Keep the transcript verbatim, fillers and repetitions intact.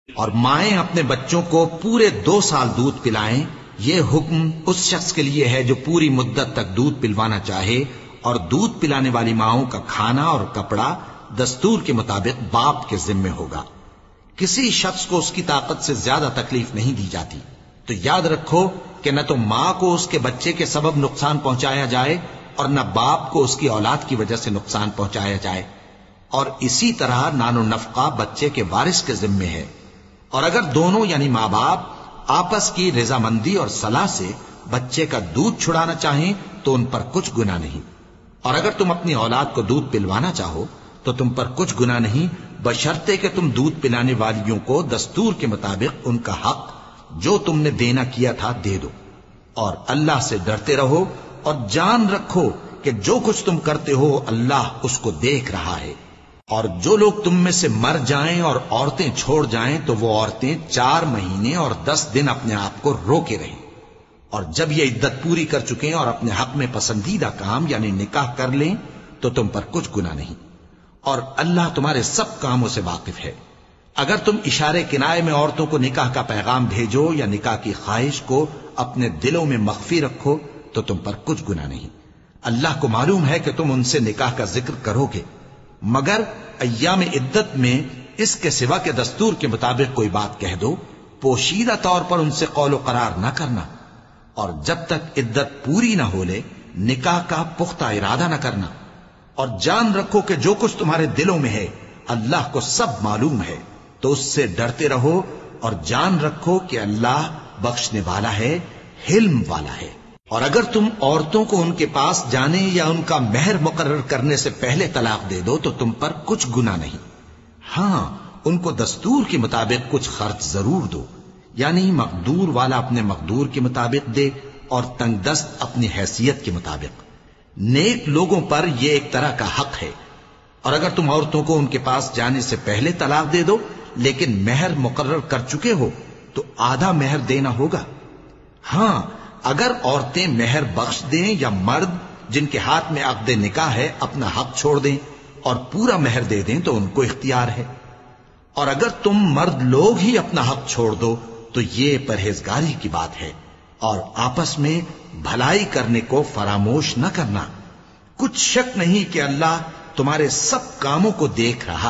اور مائیں اپنے بچوں کو پورے دو سال دودھ پلائیں، یہ حکم اس شخص کے لیے ہے جو پوری مدت تک دودھ پلوانا چاہے، اور دودھ پلانے والی ماؤں کا کھانا اور کپڑا دستور کے مطابق باپ کے ذمے ہوگا۔ کسی شخص کو اس کی طاقت سے زیادہ تکلیف نہیں دی جاتی، تو یاد رکھو کہ نہ تو ماں کو اس کے بچے کے سبب نقصان پہنچایا جائے اور نہ باپ کو اس کی اولاد کی وجہ سے نقصان پہنچایا جائے، اور اسی طرح نان و نفقہ بچے کے وارث کے ذمے ہے۔ اور اگر دونوں یعنی ماں باپ آپس کی رضامندی اور صلاح سے بچے کا دودھ چھڑانا چاہیں تو ان پر کچھ گناہ نہیں، اور اگر تم اپنی اولاد کو دودھ پلوانا چاہو تو تم پر کچھ گناہ نہیں، بشرطے کہ تم دودھ پلانے والیوں کو دستور کے مطابق ان کا حق جو تم نے دینا کیا تھا دے دو، اور اللہ سے ڈرتے رہو اور جان رکھو کہ جو کچھ تم کرتے ہو اللہ اس کو دیکھ رہا ہے۔ اور جو لوگ تم میں سے مر جائیں اور عورتیں چھوڑ جائیں تو وہ عورتیں چار مہینے اور دس دن اپنے آپ کو روکے رہیں، اور جب یہ عدت پوری کر چکیں اور اپنے حق میں پسندیدہ کام یعنی نکاح کر لیں تو تم پر کچھ گناہ نہیں، اور اللہ تمہارے سب کاموں سے واقف ہے۔ اگر تم اشارے کنائے میں عورتوں کو نکاح کا پیغام بھیجو یا نکاح کی خواہش کو اپنے دلوں میں مخفی رکھو تو تم پر کچھ گناہ نہیں، اللہ کو معلوم ہے کہ تم ان سے نکاح کا ذکر کرو گے، مگر ایام عدت میں اس کے سوا کے دستور کے مطابق کوئی بات کہہ دو، پوشیدہ طور پر ان سے قول و قرار نہ کرنا، اور جب تک عدت پوری نہ ہو لے نکاح کا پختہ ارادہ نہ کرنا، اور جان رکھو کہ جو کچھ تمہارے دلوں میں ہے اللہ کو سب معلوم ہے، تو اس سے ڈرتے رہو اور جان رکھو کہ اللہ بخشنے والا ہے، حلم والا ہے۔ اور اگر تم عورتوں کو ان کے پاس جانے یا ان کا مہر مقرر کرنے سے پہلے طلاق دے دو تو تم پر کچھ گناہ نہیں، ہاں ان کو دستور کے مطابق کچھ خرچ ضرور دو، یعنی مقدور والا اپنے مقدور کے مطابق دے اور تنگ دست اپنی حیثیت کے مطابق۔ نیک لوگوں پر یہ ایک طرح کا حق ہے۔ اور اگر تم عورتوں کو ان کے پاس جانے سے پہلے طلاق دے دو لیکن مہر مقرر کر چکے ہو تو آدھا مہر دینا ہوگا۔ ہاں اگر عورتیں مہر بخش دیں یا مرد جن کے ہاتھ میں عقد نکاح ہے اپنا حق چھوڑ دیں اور پورا مہر دے دیں تو ان کو اختیار ہے، اور اگر تم مرد لوگ ہی اپنا حق چھوڑ دو تو یہ پرہیزگاری کی بات ہے، اور آپس میں بھلائی کرنے کو فراموش نہ کرنا۔ کچھ شک نہیں کہ اللہ تمہارے سب کاموں کو دیکھ رہا